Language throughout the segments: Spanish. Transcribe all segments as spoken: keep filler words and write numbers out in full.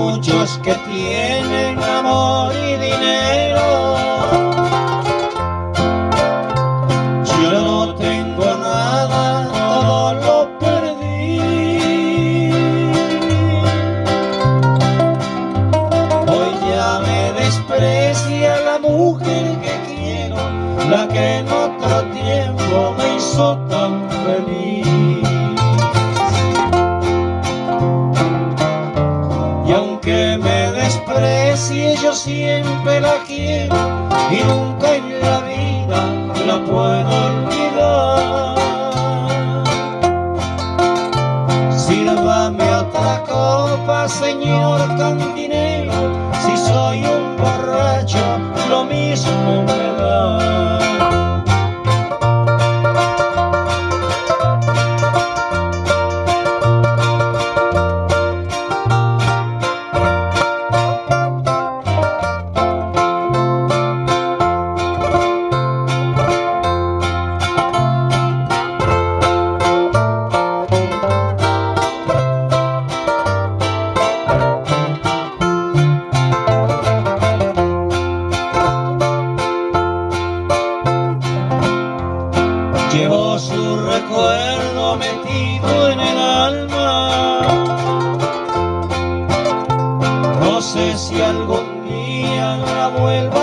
muchos que tienen amor y dinero. Yo no tengo nada, todo lo perdí. Hoy ya me desprecia la mujer que quiero, la que en otro tiempo me hizo tan feliz. Y aunque me desprecie, yo siempre la quiero y nunca en la vida la puedo olvidar. Sírvame otra copa, señor cantinero, si soy un borracho, lo mismo me da. Llevo su recuerdo metido en el alma. No sé si algún día la vuelva a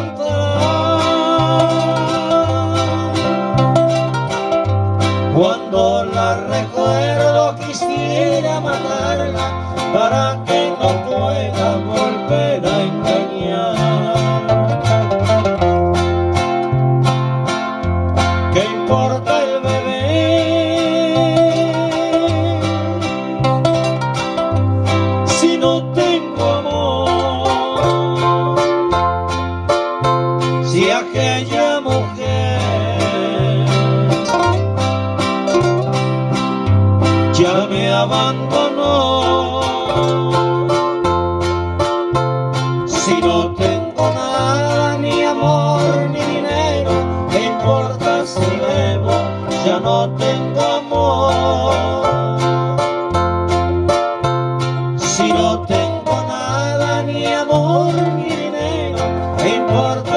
encontrar. Cuando la recuerdo quisiera matarla para que no pueda volver a engañar. ¿Qué importa el bebé si no tengo amor? Si aquella mujer ya me abandonó. Si no tengo nada, ni amor ni dinero, ¿qué importa si bebo? Ya no tengo amor. Si no tengo nada, ni amor ni dinero, ¿qué importa